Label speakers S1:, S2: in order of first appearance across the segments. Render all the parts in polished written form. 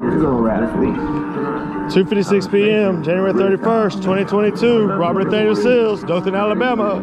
S1: 2:56 p.m., January 31st, 2022. Robert Nathaniel Seals, Dothan, Alabama.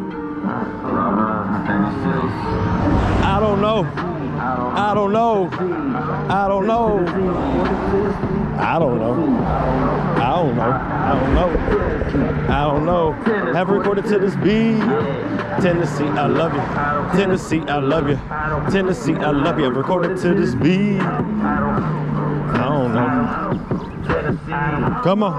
S1: I don't know. I don't know. I don't know. I don't know. I don't know. I don't know. I don't know. Have recorded to this beat. Tennessee, I love you. Tennessee, I love you. Tennessee, I love you. I've recorded to this beat. I don't know. Come on.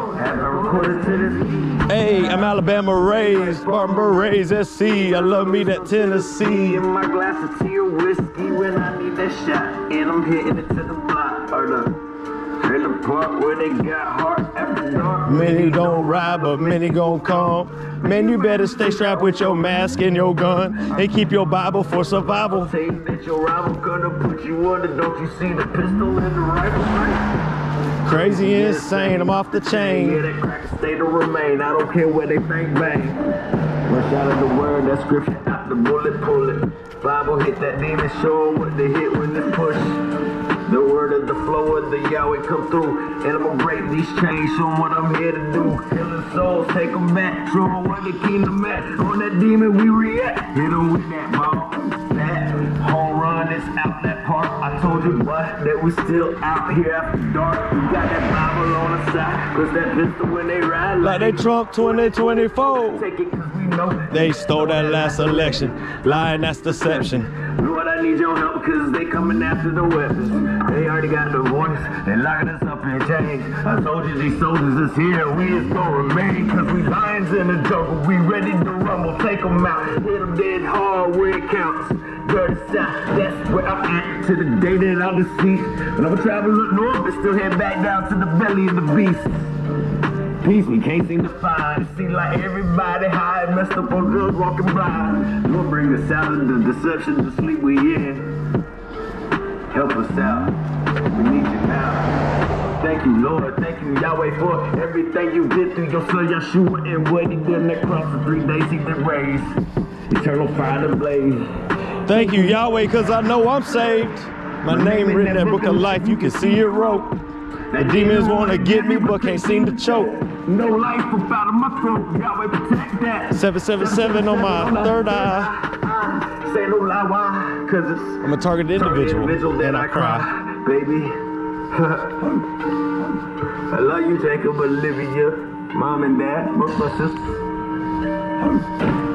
S1: Hey, I'm Alabama raised, Spartanburg raised SC. I love me that Tennessee.
S2: In my glass of tea or whiskey when I need that shot, and I'm hitting it to the block or the trailer park where they got heart after dark.
S1: Many don't ride, but many gon' come. Man, you better stay strapped with your mask and your gun, and keep your Bible for survival.
S2: Say that your rival gonna put you under. Don't you see the pistol and the rifle?
S1: Crazy, insane, I'm off the chain.
S2: Yeah, that cracker stay to remain. I don't care where they think bang. Rush out of the word, that scripture out the bullet, pull it. Bible hit that demon, show what they hit when they push. The word of the flow of the Yahweh come through, and I'm gonna break these chains, show them what I'm here to do. Killing souls, take them back, show them what the kingdom at. On that demon we react, hit them with that ball. That home run is out that park. I told you what, that we still out here after dark. We got that Bible on the side, cause that pistol when they ride
S1: like they Trump 2024.
S2: Take it cause we know
S1: they stole that last election. Lying, that's deception.
S2: Lord, I need your help cause they coming after the weapons. They already got the voice, they locking us up in chains. I told you these soldiers is here, we is gonna remain. Cause we lions in the jungle, we ready to rumble. Take them out, hit them dead hard where it counts. Dirty South, that's where I'm at. To the day that I'm deceased. When I'm traveling up north, but still head back down to the belly of the beast. Peace we can't seem to find. It seems like everybody high, messed up on drugs, walking blind. Lord, bring us out of the deception, the sleep we in. Help us out, we need you now. Thank you, Lord, thank you, Yahweh, for everything you did through your son, Yeshua, and what he did on that cross for 3 days he been raised. Eternal fire to blaze.
S1: Thank you, Yahweh, cause I know I'm saved. My name written in that book of life, you can see it wrote. The demons wanna get me, but can't seem to choke.
S2: No life up out of my throat, Yahweh protect that.
S1: 777 on my third eye.
S2: Say no lie, why? Cause it's
S1: I'm a targeted individual, and I cry.
S2: Baby. I love you, Jacob, Olivia, Mom and Dad, both my sisters.